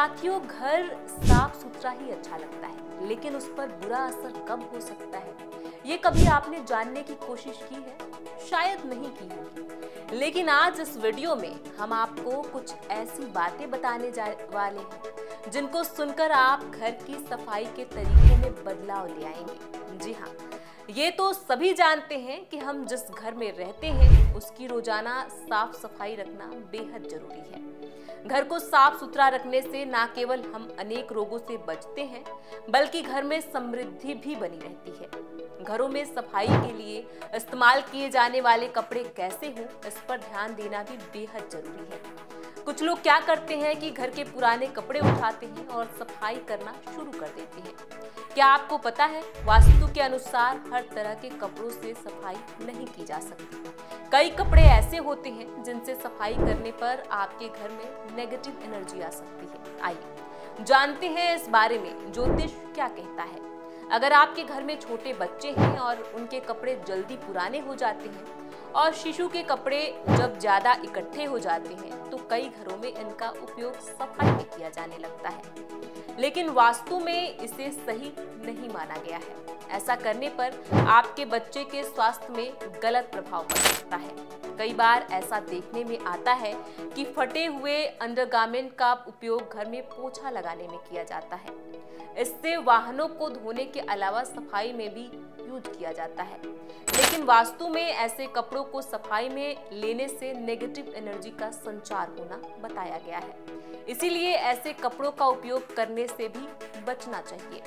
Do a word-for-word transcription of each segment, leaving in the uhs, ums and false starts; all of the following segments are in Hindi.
साथियों, घर साफ सुथरा ही अच्छा लगता है, लेकिन उस पर बुरा असर कब हो सकता है, ये कभी आपने जानने की कोशिश की है? शायद नहीं की होगी। लेकिन आज इस वीडियो में हम आपको कुछ ऐसी बातें बताने जा वाले हैं जिनको सुनकर आप घर की सफाई के तरीकों में बदलाव ले आएंगे। जी हाँ, ये तो सभी जानते हैं कि हम जिस घर में रहते हैं उसकी रोजाना साफ सफाई रखना बेहद जरूरी है। घर को साफ सुथरा रखने से न केवल हम अनेक रोगों से बचते हैं, बल्कि घर में समृद्धि भी बनी रहती है। घरों में सफाई के लिए इस्तेमाल किए जाने वाले कपड़े कैसे हों, इस पर ध्यान देना भी बेहद जरूरी है। कुछ लोग क्या करते हैं कि घर के पुराने कपड़े उठाते हैं और सफाई करना शुरू कर देते हैं। क्या आपको पता है, वास्तु के अनुसार हर तरह के कपड़ों से सफाई नहीं की जा सकती। कई कपड़े ऐसे होते हैं जिनसे सफाई करने पर आपके घर में नेगेटिव एनर्जी आ सकती है। आइए जानते हैं इस बारे में ज्योतिष क्या कहता है। अगर आपके घर में छोटे बच्चे हैं और उनके कपड़े जल्दी पुराने हो जाते हैं और शिशु के कपड़े जब ज्यादा इकट्ठे हो जाते हैं तो कई घरों में इनका उपयोग सफाई में किया जाने लगता है, लेकिन वास्तु में इसे सही नहीं माना गया है। ऐसा करने पर आपके बच्चे के स्वास्थ्य में गलत प्रभाव पड़ सकता है। कई बार ऐसा देखने में आता है कि फटे हुए अंडरगारमेंट का उपयोग घर में पोछा लगाने में किया जाता है। इससे वाहनों को धोने के अलावा सफाई में भी यूज किया जाता है, लेकिन वास्तु में ऐसे कपड़ों को सफाई में लेने से नेगेटिव एनर्जी का संचार होना बताया गया है। इसीलिए ऐसे कपड़ों का उपयोग करने से भी बचना चाहिए।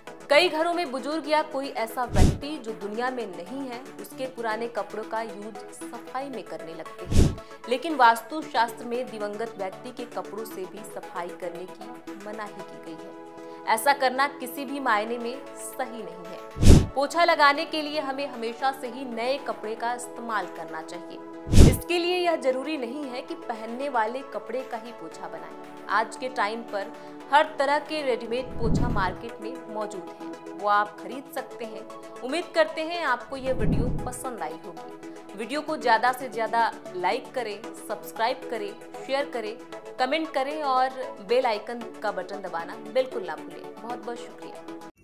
कई घरों में बुजुर्ग या कोई ऐसा व्यक्ति जो दुनिया में नहीं है, उसके पुराने कपड़ों का यूज सफाई में करने लगते हैं, लेकिन वास्तु शास्त्र में दिवंगत व्यक्ति के कपड़ों से भी सफाई करने की मनाही की गई है। ऐसा करना किसी भी मायने में सही नहीं है। पोछा लगाने के लिए हमें हमेशा से ही नए कपड़े का इस्तेमाल करना चाहिए। इसके लिए यह जरूरी नहीं है कि पहनने वाले कपड़े का ही पोछा बनाएं। आज के टाइम पर हर तरह के रेडीमेड पोछा मार्केट में मौजूद है, वो आप खरीद सकते हैं। उम्मीद करते हैं आपको यह वीडियो पसंद आई होगी। वीडियो को ज्यादा से ज्यादा लाइक करें, सब्सक्राइब करें, शेयर करें, कमेंट करें और बेल आइकन का बटन दबाना बिल्कुल ना भूलें। बहुत बहुत शुक्रिया।